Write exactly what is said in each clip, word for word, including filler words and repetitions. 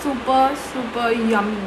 super super yummy.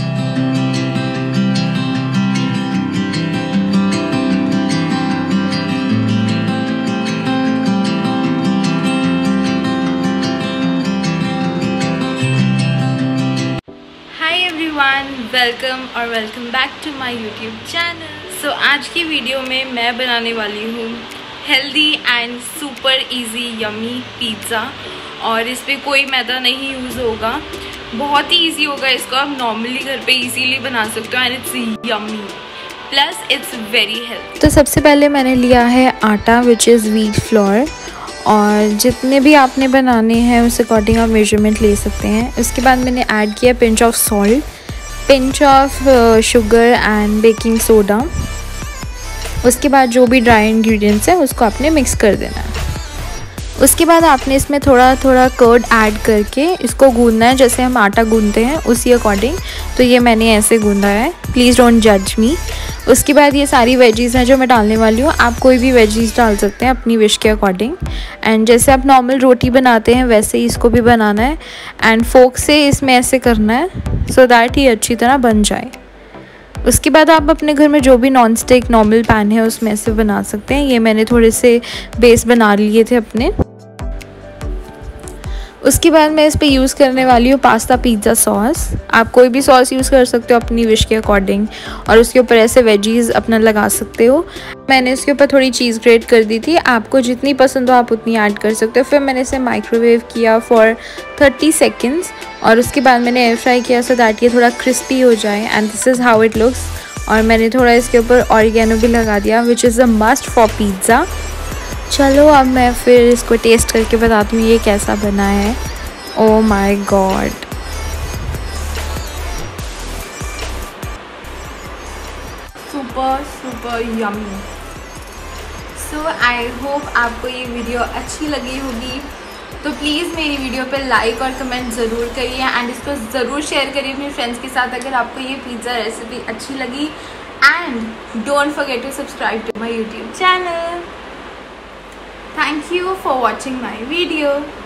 Hi everyone, welcome और welcome back to my YouTube channel. So आज की video में मैं बनाने वाली हूँ healthy and super easy yummy pizza. और इस पर कोई मैदा नहीं यूज़ होगा, बहुत ही इजी होगा। इसको आप नॉर्मली घर पे इजीली बना सकते हो and it's yummy plus it's very healthy. तो सबसे पहले मैंने लिया है आटा विच इज़ व्हीट फ्लोर, और जितने भी आपने बनाने हैं उस अकॉर्डिंग आप मेजरमेंट ले सकते हैं। उसके बाद मैंने ऐड किया pinch of salt, pinch of sugar and baking soda. उसके बाद जो भी ड्राई इंग्रेडिएंट्स हैं उसको आपने मिक्स कर देना है। उसके बाद आपने इसमें थोड़ा थोड़ा कर्ड ऐड करके इसको गूंदना है, जैसे हम आटा गूंदते हैं उसी अकॉर्डिंग। तो ये मैंने ऐसे गूंदा है, प्लीज़ डोंट जज मी। उसके बाद ये सारी वेजीज़ हैं जो मैं डालने वाली हूँ। आप कोई भी वेजीज़ डाल सकते हैं अपनी विश के अकॉर्डिंग। एंड जैसे आप नॉर्मल रोटी बनाते हैं वैसे ही इसको भी बनाना है एंड फोक से इसमें ऐसे करना है सो दैट ये अच्छी तरह बन जाए। उसके बाद आप अपने घर में जो भी नॉन स्टिक नॉर्मल पैन है उसमें से बना सकते हैं। ये मैंने थोड़े से बेस बना लिए थे अपने। उसके बाद मैं इस पे यूज़ करने वाली हूँ पास्ता पिज़्ज़ा सॉस। आप कोई भी सॉस यूज़ कर सकते हो अपनी विश के अकॉर्डिंग, और उसके ऊपर ऐसे वेजीज़ अपना लगा सकते हो। मैंने इसके ऊपर थोड़ी चीज़ ग्रेट कर दी थी, आपको जितनी पसंद हो आप उतनी ऐड कर सकते हो। फिर मैंने इसे माइक्रोवेव किया फॉर थर्टी सेकेंड्स, और उसके बाद मैंने एयर फ्राई किया सो दैट ये थोड़ा क्रिस्पी हो जाए। And this is how it looks. और मैंने थोड़ा इसके ऊपर ऑरिगेनो भी लगा दिया which is a must for pizza. चलो अब मैं फिर इसको टेस्ट करके बताती हूँ ये कैसा बना है। Oh my god, super super yummy. So I hope आपको ये वीडियो अच्छी लगी होगी। तो प्लीज़ मेरी वीडियो पे लाइक और कमेंट ज़रूर करिए एंड इसको ज़रूर शेयर करिए अपने फ्रेंड्स के साथ अगर आपको ये पिज़्ज़ा रेसिपी अच्छी लगी। And don't forget to subscribe to my YouTube channel. Thank you for watching my video.